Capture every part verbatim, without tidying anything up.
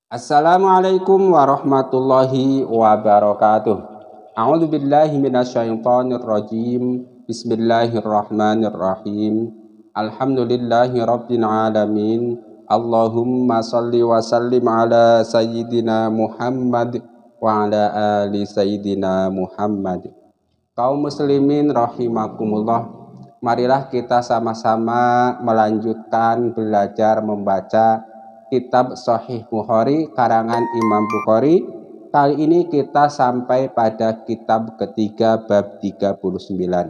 Assalamualaikum warahmatullahi wabarakatuh. A'udzu billahi minasyaitonir rajim. Bismillahirrahmanirrahim. Alhamdulillahi rabbil alamin. Allahumma shalli wa sallim ala sayyidina Muhammad wa ala ali sayyidina Muhammad. Kaum muslimin rahimakumullah. Marilah kita sama-sama melanjutkan belajar membaca Kitab Sahih Bukhari karangan Imam Bukhari. Kali ini kita sampai pada kitab ketiga bab tiga puluh sembilan.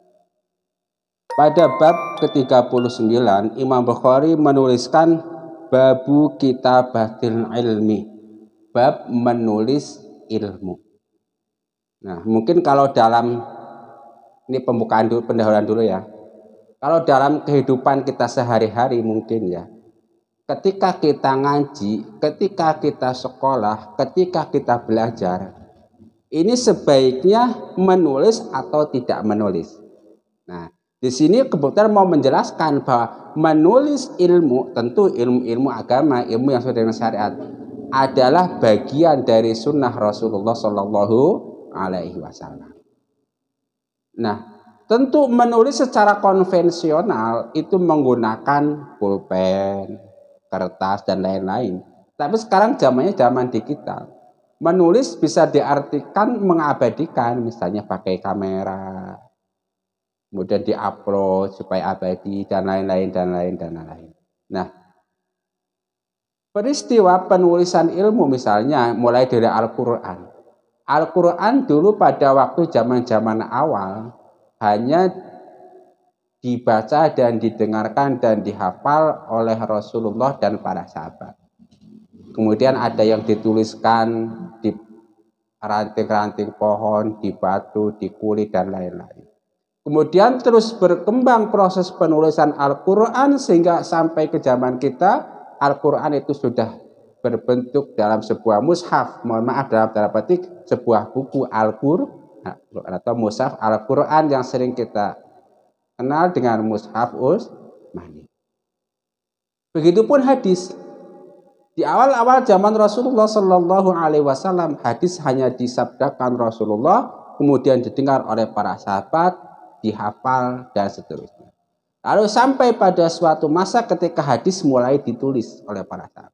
Pada bab ke tiga puluh sembilan Imam Bukhari menuliskan babu kitabatil ilmi, bab menulis ilmu. Nah, mungkin kalau dalam ini pembukaan dulu, pendahuluan dulu ya. Kalau dalam kehidupan kita sehari-hari mungkin ya, ketika kita ngaji, ketika kita sekolah, ketika kita belajar, ini sebaiknya menulis atau tidak menulis. Nah, di sini kebetulan mau menjelaskan bahwa menulis ilmu, tentu ilmu-ilmu agama, ilmu yang sesuai dengan syariat, adalah bagian dari sunnah Rasulullah Shallallahu Alaihi Wasallam. Nah, tentu menulis secara konvensional itu menggunakan pulpen, kertas dan lain-lain. Tapi sekarang zamannya zaman digital. Menulis bisa diartikan mengabadikan, misalnya pakai kamera, kemudian diupload supaya abadi dan lain-lain dan lain dan lain. Nah, peristiwa penulisan ilmu misalnya mulai dari Al-Qur'an. Al-Qur'an dulu pada waktu zaman-zaman awal hanya dibaca dan didengarkan dan dihafal oleh Rasulullah dan para sahabat. Kemudian ada yang dituliskan di ranting-ranting pohon, di batu, di kulit dan lain-lain. Kemudian terus berkembang proses penulisan Al-Qur'an sehingga sampai ke zaman kita Al-Qur'an itu sudah berbentuk dalam sebuah mushaf. Mohon maaf dalam tanda petik sebuah buku Al-Qur'an atau mushaf Al-Qur'an yang sering kita kenal dengan mushaf Utsmani. Begitupun hadis. Di awal-awal zaman Rasulullah Shallallahu Alaihi Wasallam, hadis hanya disabdakan Rasulullah, kemudian didengar oleh para sahabat, dihafal dan seterusnya. Lalu sampai pada suatu masa ketika hadis mulai ditulis oleh para sahabat.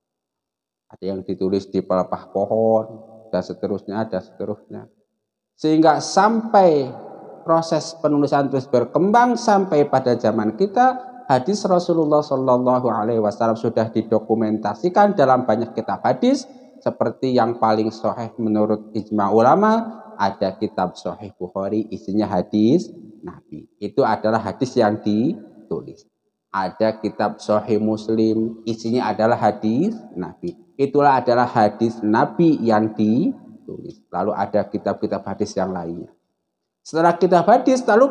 Ada yang ditulis di pelepah pohon dan seterusnya, dan seterusnya. Sehingga sampai proses penulisan terus berkembang sampai pada zaman kita, hadis Rasulullah Shallallahu Alaihi Wasallam sudah didokumentasikan dalam banyak kitab hadis. Seperti yang paling sahih menurut ijma ulama, ada kitab Sahih Bukhari, isinya hadis Nabi. Itu adalah hadis yang ditulis. Ada kitab Sahih Muslim, isinya adalah hadis Nabi. Itulah adalah hadis Nabi yang ditulis. Lalu ada kitab-kitab hadis yang lainnya. Setelah kitab hadis, lalu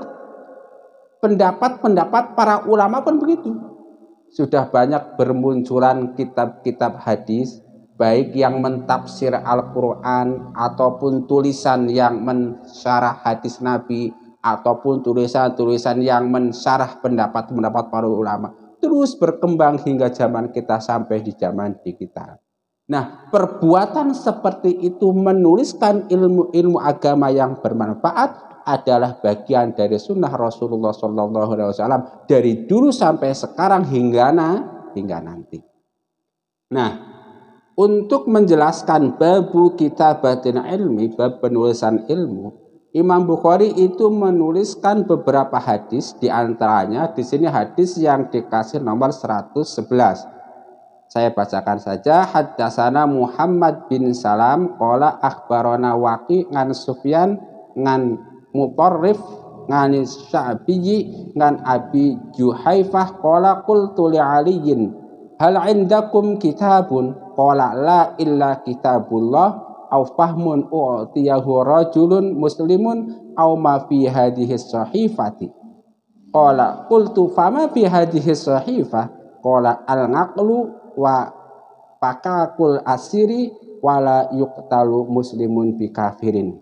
pendapat-pendapat para ulama pun begitu. Sudah banyak bermunculan kitab-kitab hadis, baik yang mentafsir Al-Quran, ataupun tulisan yang mensyarah hadis Nabi, ataupun tulisan-tulisan yang mensyarah pendapat-pendapat para ulama. Terus berkembang hingga zaman kita sampai di zaman digital. Nah, perbuatan seperti itu menuliskan ilmu-ilmu agama yang bermanfaat adalah bagian dari sunnah Rasulullah Shallallahu Alaihi Wasallam dari dulu sampai sekarang hingga na, hingga nanti. Nah, untuk menjelaskan babu kitabatin ilmi, bab penulisan ilmu, Imam Bukhari itu menuliskan beberapa hadis, di antaranya di sini hadis yang dikasih nomor seratus sebelas. Saya bacakan saja. Haddatsana Muhammad bin Salam qala akhbarana Waqi ngan Sufyan ngan Mutarrif ngani Sya'biyyi ngan Abi Juhaifah qala qultu li Aliyin hal indakum kitabun qala la illa kitabullah au fahmun u'tiyahu rajulun muslimun au ma fi hadhihi sahifati qala qultu fama fi hadhihi sahifah qala al-naqlu wa pakakul asiri wala yuqtalu muslimun bi kafirin.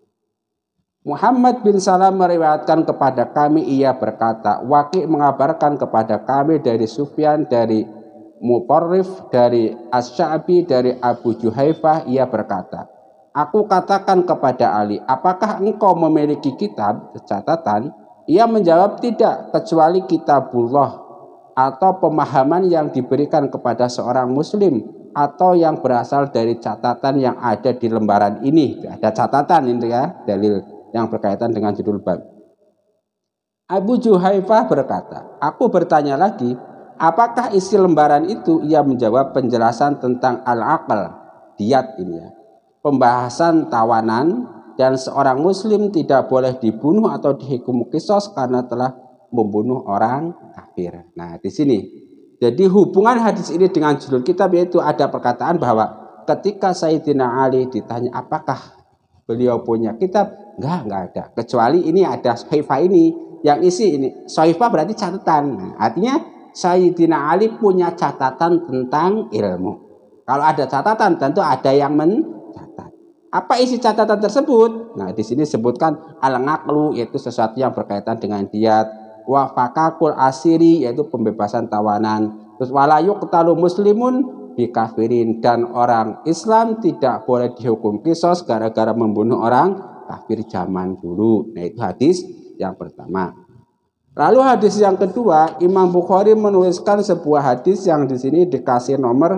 Muhammad bin Salam meriwayatkan kepada kami, ia berkata, Waqi mengabarkan kepada kami dari Sufyan dari Mutarrif dari Asy-Sya'bi dari Abu Juhaifah, ia berkata, aku katakan kepada Ali, apakah engkau memiliki kitab catatan? Ia menjawab, tidak, kecuali kitabullah atau pemahaman yang diberikan kepada seorang muslim atau yang berasal dari catatan yang ada di lembaran ini. Ada catatan ini ya, dalil yang berkaitan dengan judul bab. Abu Juhaifah berkata, aku bertanya lagi, apakah isi lembaran itu? Ia menjawab, penjelasan tentang al-aql, diyat ini ya, pembahasan tawanan, dan seorang muslim tidak boleh dibunuh atau dihukum qisas karena telah membunuh orang kafir. Nah, di sini jadi hubungan hadis ini dengan judul kitab, yaitu ada perkataan bahwa ketika Sayyidina Ali ditanya apakah beliau punya kitab, enggak, enggak ada, kecuali ini ada Sahifa ini yang isi ini. Sahifa berarti catatan. Nah, artinya Sayyidina Ali punya catatan tentang ilmu. Kalau ada catatan tentu ada yang mencatat. Apa isi catatan tersebut? Nah, di sini sebutkan al-naqlu, yaitu sesuatu yang berkaitan dengan diyat, wa fakakul asiri, yaitu pembebasan tawanan, terus wala yuqtalu muslimun bikafirin, dan orang Islam tidak boleh dihukum qisas gara-gara membunuh orang kafir zaman dulu. Nah, itu hadis yang pertama. Lalu hadis yang kedua, Imam Bukhari menuliskan sebuah hadis yang di sini dikasih nomor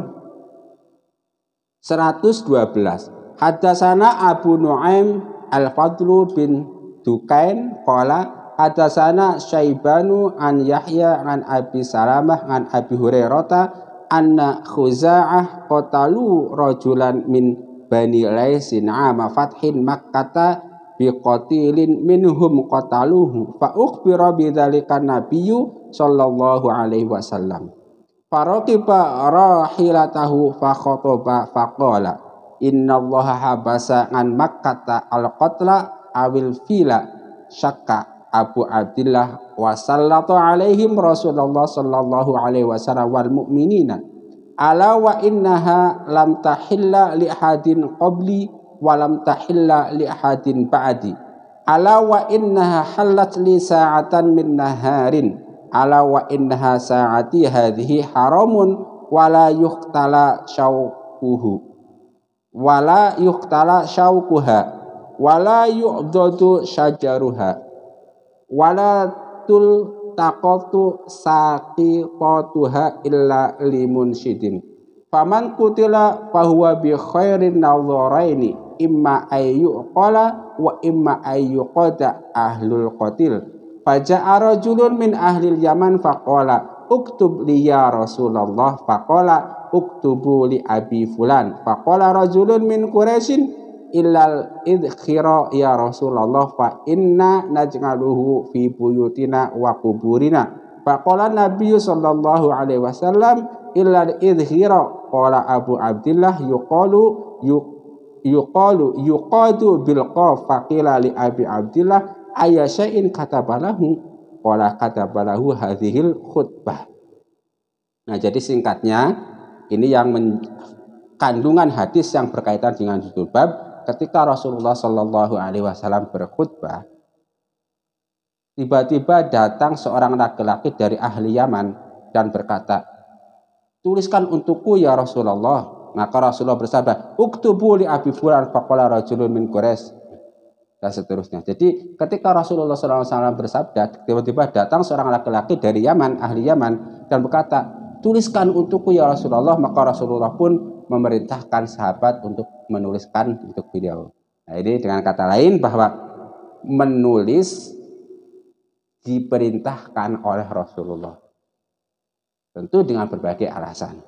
seratus dua belas. Hadatsana Abu Nuaim Al-Fadlu bin Dukain qala hadatsana Syaibanu an Yahya an Abi Salamah an Abi Hurairah anna Khuza'ah qatalu rajulan min Bani Laisin ama fathin Makkah biqatilin minhum qataluhu fa ukhbira bidzalika nabiyyu sallallahu alaihi wasallam faraqiba rahilatahu fa khataba faqala innallaha habasa an Makkah al-qatla awil fila syakka Abu Abdillah wa sallatu alaihim Rasulullah sallallahu alaihi wasallam wal mu'minina ala wa innaha lam tahilla li ahadin qabli wa lam tahilla li ahadin ba'di ala wa innaha halat li sa'atan min naharin ala wa innaha sa'ati hadhihi haramun wala yuqtala syauquhu wala yuqtala syauquha wala yu'dadu syajaruha wala tul taqatu saqiqatuha illa limun syidin faman kutila fahuwa bi khairin nadharaini imma ayyuqala wa imma ayyuqada ahlul qatil faja'a rajulun min ahlil yaman faqala uktub li ya Rasulullah faqala uktubu li abi fulan faqala rajulun min quraisyin illal idkhira ya Rasulullah fa inna naj'aluhu fi buyutina wa kuburina faqala nabiyyu sallallahu alaihi wasallam illal idkhira qala Abu Abdillah yuqalu yuqalu yuqadu bil qaf faqila li Abi Abdillah ayya syai'in katabalahu qala katabalahu hadhil khutbah. Nah, jadi singkatnya ini yang men- kandungan hadis yang berkaitan dengan judul bab. Ketika Rasulullah Shallallahu Alaihi Wasallam berkhutbah, tiba-tiba datang seorang laki-laki dari ahli Yaman dan berkata, tuliskan untukku ya Rasulullah. Maka Rasulullah bersabda, uktubu li Abi Fulan faqala rajulun min Quraisy, dan seterusnya. Jadi ketika Rasulullah Shallallahu Alaihi Wasallam bersabda, tiba-tiba datang seorang laki-laki dari Yaman, ahli Yaman, dan berkata, tuliskan untukku ya Rasulullah. Maka Rasulullah pun memerintahkan sahabat untuk menuliskan untuk beliau. Nah, ini dengan kata lain bahwa menulis diperintahkan oleh Rasulullah. Tentu dengan berbagai alasan.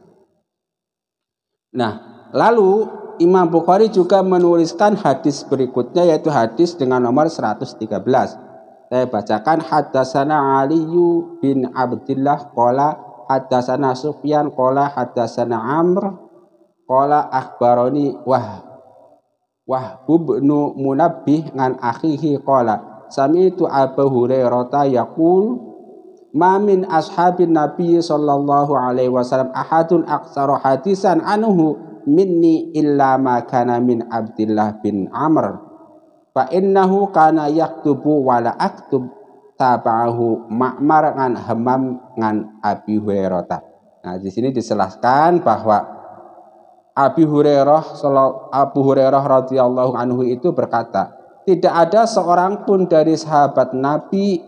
Nah, lalu Imam Bukhari juga menuliskan hadis berikutnya, yaitu hadis dengan nomor seratus tiga belas. Saya bacakan, hadatsana Ali bin Abdullah qala hadatsana Sufyan qala hadatsana Amr qala akhbarani wah wah ibnu Munabbih ngan akhihi qala sami'tu Abu Hurairah yaqul ma min ashabin nabiy sallallahu alaihi wasallam ahadun aktsara hadisan anhu minni illa ma kana min Abdullah bin Amr fa innahu kana yaktubu wa la aktub tabahu Ma'mar ngan Hammam ngan Abi Hurairah. Nah, di sini dijelaskan bahwa Abu Hurairah Abu Hurairah radhiyallahu anhu itu berkata, tidak ada seorang pun dari sahabat Nabi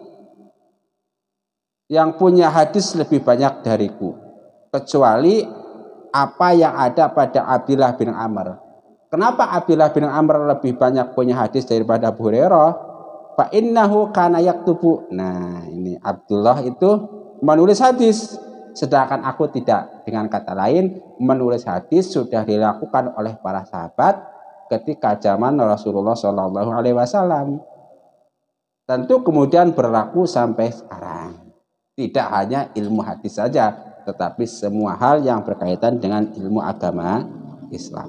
yang punya hadis lebih banyak dariku, kecuali apa yang ada pada Abdullah bin Amr. Kenapa Abdullah bin Amr lebih banyak punya hadis daripada Abu Hurairah? Fa innahu kana yaktubu. Nah, ini Abdullah itu menulis hadis, sedangkan aku tidak. Dengan kata lain, menulis hadis sudah dilakukan oleh para sahabat ketika zaman Rasulullah Shallallahu Alaihi Wasallam. Tentu kemudian berlaku sampai sekarang. Tidak hanya ilmu hadis saja, tetapi semua hal yang berkaitan dengan ilmu agama Islam.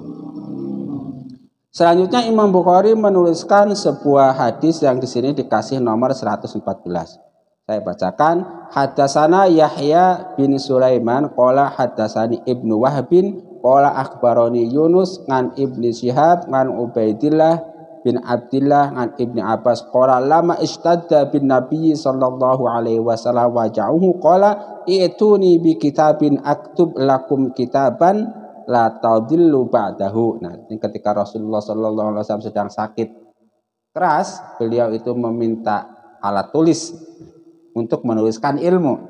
Selanjutnya Imam Bukhari menuliskan sebuah hadis yang di sini dikasih nomor seratus empat belas. Saya bacakan, Haddatsana Yahya bin Sulaiman qala haddatsani Ibnu Wahbin qala akhbarani Yunus ngan Ibnu Syihab ngan Ubaidillah bin Abdillah ngan Ibnu Abbas qala lama istadda bin Nabi sallallahu alaihi wasallam waja'uhu qala i'tuni bi kitabin aktub lakum kitaban la tadillu ba'dahu. Nah, ini ketika Rasulullah sallallahu alaihi wasallam sedang sakit keras, beliau itu meminta alat tulis untuk menuliskan ilmu.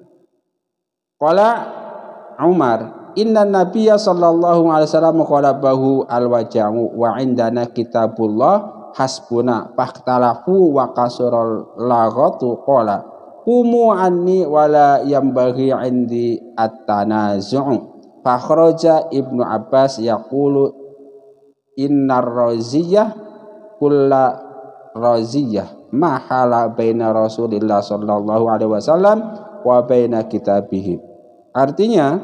Qala Umar, inna nabiyya sallallahu alaihi wasallam qalabahu al-waja'u wa indana kitabullah hasbuna fahtalafu wa kasural laghatu qala kumu anni wala yambaghi indi at-tanazu'u. Fakhraja Ibnu Abbas yaqulu innar raziyah kulla raziyah mahala baina Rasulillah sallallahu alaihi wasallam wa baina kitabihim. Artinya,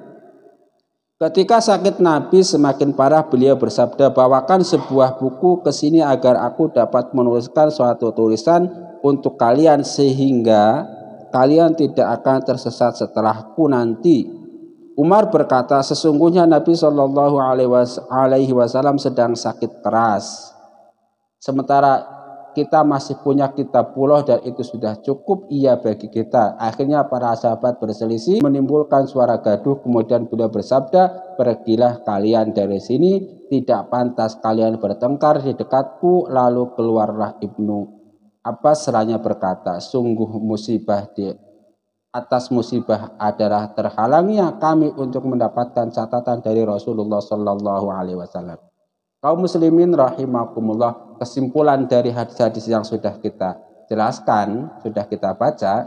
ketika sakit Nabi semakin parah, beliau bersabda, bawakan sebuah buku ke sini agar aku dapat menuliskan suatu tulisan untuk kalian sehingga kalian tidak akan tersesat setelahku nanti. Umar berkata, sesungguhnya Nabi Shallallahu Alaihi Wasallam sedang sakit keras, sementara kita masih punya kitabullah dan itu sudah cukup iya bagi kita. Akhirnya para sahabat berselisih, menimbulkan suara gaduh. Kemudian beliau bersabda, pergilah kalian dari sini, tidak pantas kalian bertengkar di dekatku. Lalu keluarlah Ibnu Abbas seraya berkata, sungguh musibah di atas musibah adalah terhalangnya kami untuk mendapatkan catatan dari Rasulullah Shallallahu Alaihi Wasallam. Kaum muslimin rahimakumullah, kesimpulan dari hadis-hadis yang sudah kita jelaskan, sudah kita baca,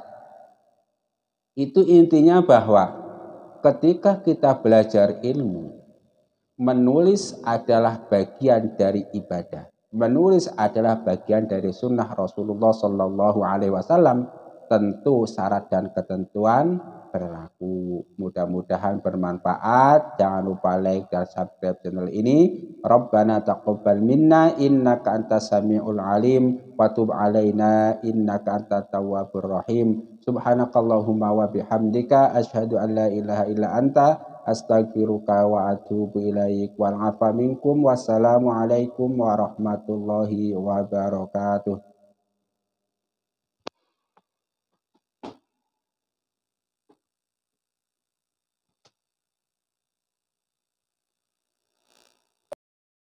itu intinya bahwa ketika kita belajar ilmu, menulis adalah bagian dari ibadah. Menulis adalah bagian dari sunnah Rasulullah Shallallahu Alaihi Wasallam. Tentu syarat dan ketentuan berlaku. Mudah-mudahan bermanfaat. Jangan lupa like dan subscribe channel ini. Rabbana taqabbal minna innaka antas samiul alim wa tub alaina innaka antat tawwabur rahim. Subhanakallahumma wa bihamdika asyhadu an la ilaha illa anta astaghfiruka wa atubu ilaik. Wal afa minkum. Wassalamu alaikum warahmatullahi wabarakatuh.